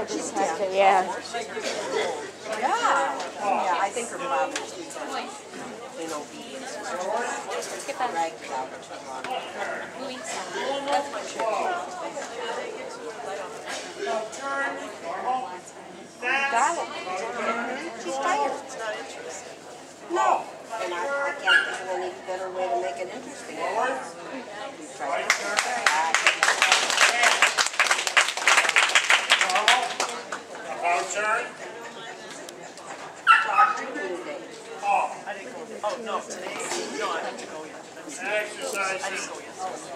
She's 10. Yeah. Yeah, I think her father's in obedience. Get that. Dragged it out too long. That's my trick. Got it. She's tired. No. And I can't think of any better way to make it interesting. We try to turn. Oh, I didn't go. Oh, no, today. No, I have to go yet. Exercise. I didn't go yet.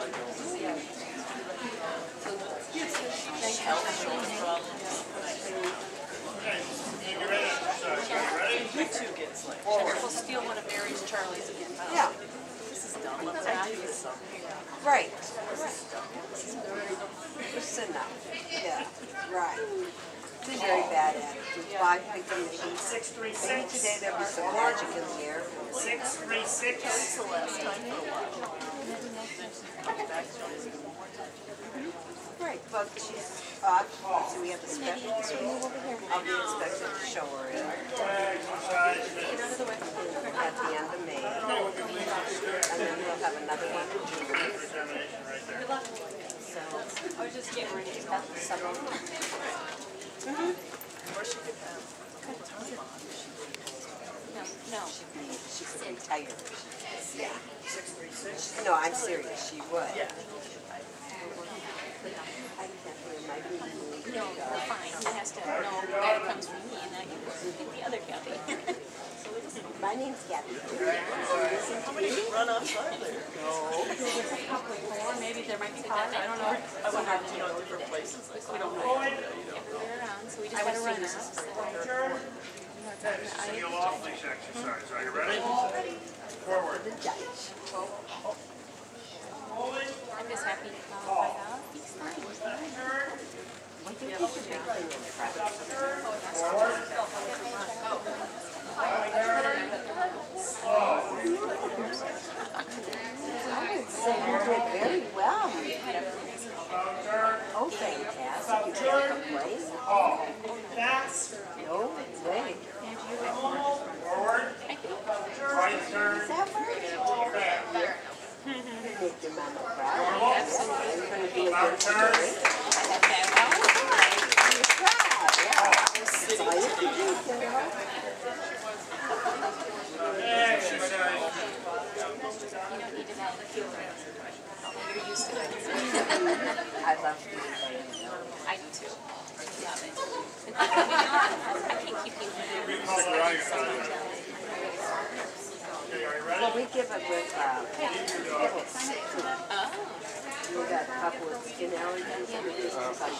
You ready? You two get slick. We'll steal one of Mary's Charlie's again. Yeah. This is dumb. Let's actually get some. Right. Just sit down. Yeah. Right. She's very bad at it. With 5 picking machines. 636. Maybe today there'll be some magic in the air. 636. It's the last time for a while. Right. But she's off, so we have to spec. I'll be expected to show her in Exercise. at the end of May. And then we'll have another one in June. Determination right there. So I was just getting ready to have some of them. Or she could have time on. No. She could retire. Yeah. 636. No, I'm serious. She would. Yeah. I can't hear my baby. No, we're fine. He has to know that it comes from me and that you get the other Kathy. My name's Kathy. Somebody could run outside there. Or maybe there might be five. I don't know. I wonder if, different places. Like, we don't know. They're around, so we just gotta run out. Seal off this exercise. Are you ready? Forward. The judge. I'm just happy to find out. He's fine. What do you think of your thing in private? I would say you did very well. Oh, fantastic. You took a place? Fast. No way. Forward. Right turn. Is that right? Make your mama proud. Absolutely. You're going to be a good Turn. story. You tried, yeah. That's all you can do, Sarah. Exercise. You're used to it. I love to do that. I do too. I love it. I can't keep you Okay, are you ready? Well, we give it with pickles. Oh. We got a couple of skin allergies and we just decide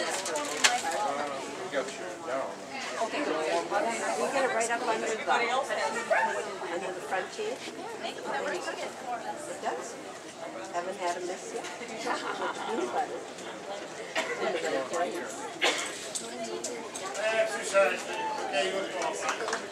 okay, we get it right up under the front teeth. It does. Haven't had a miss yet. Exercise. Okay, you look off.